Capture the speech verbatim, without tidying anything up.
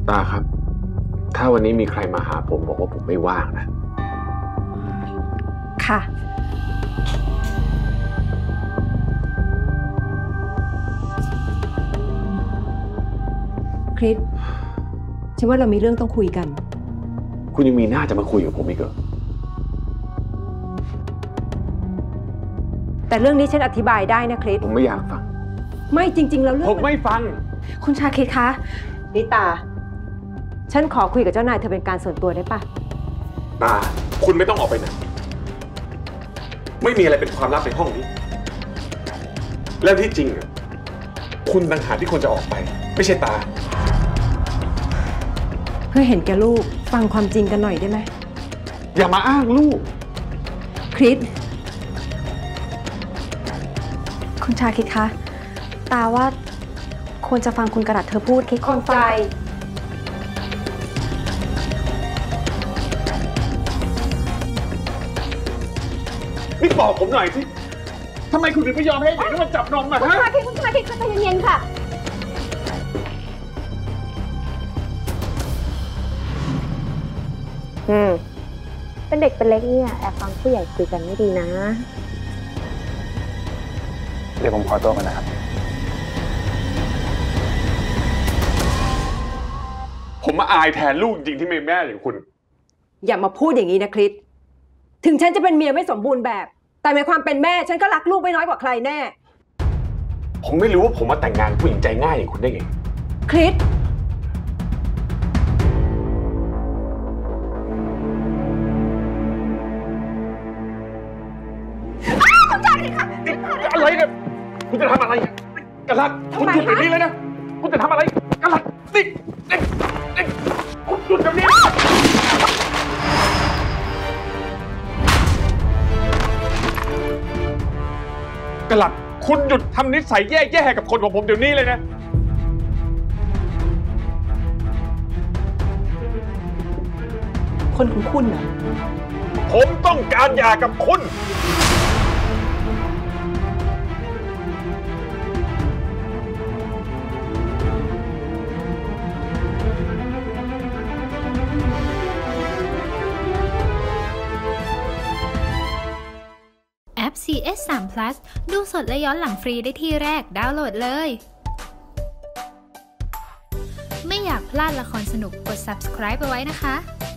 ตาครับถ้าวันนี้มีใครมาหาผมบอกว่าผมไม่ว่างนะค่ะคริสฉันว่าเรามีเรื่องต้องคุยกันคุณยังมีหน้าจะมาคุยกับผมอีกเหรอแต่เรื่องนี้ฉันอธิบายได้นะคริสผมไม่อยากฟังไม่จริงๆแล้วเรื่องผมไม่ฟังคุณชาคิดคะลิตาฉันขอคุยกับเจ้านายเธอเป็นการส่วนตัวได้ปะตาคุณไม่ต้องออกไปไหนไม่มีอะไรเป็นความลับในห้องนี้แล้วที่จริงอ่ะคุณต่างหากที่ควรจะออกไปไม่ใช่ตาเพื่อเห็นแก่ลูกฟังความจริงกันหน่อยได้ไหมอย่ามาอ้างลูกคริสคุณชาคิดคะตาว่าควรจะฟังคุณกระดัษเธอพูดคิดคนใจนี่บอกผมหน่อยสิทำไมคุณถึงไม่ยอมให้เด็กมันจับนมอ่ะฮะคุณชาคิดคุณชาคิดใจเย็นๆค่ะอืมเป็นเด็กเป็นเล็กเนี่ยแอบฟังผู้ใหญ่คุยกันไม่ดีนะเดี๋ยวผมขอตัวก่อนนะครับผมมาอายแทนลูกจริงที่ไม่แม่อย่างคุณอย่ามาพูดอย่างนี้นะคริสถึงฉันจะเป็นเมียไม่สมบูรณ์แบบแต่ในความเป็นแม่ฉันก็รักลูกไม่น้อยกว่าใครแน่ผมไม่รู้ว่าผมมาแต่งงานผู้หญิงใจง่ายอย่างคุณได้ไงคริสอะไรเนี่ยคุณจะทำอะไรกระลัดคุณหยุดแบบนี้เลยนะคุณจะทำอะไรกระลัดนี่นี่นี่คุณหยุดแบบนี้กระลัดคุณหยุดทำนิสัยแย่ๆกับคนของผมเดี๋ยวนี้เลยนะคนของคุณเหรอผมต้องการหย่ากับคุณแอป ซี เอส สาม พลัส ดูสดและย้อนหลังฟรีได้ที่แรกดาวน์โหลดเลย ไม่อยากพลาดละครสนุกกด ซับสไครบ์ เอาไว้นะคะ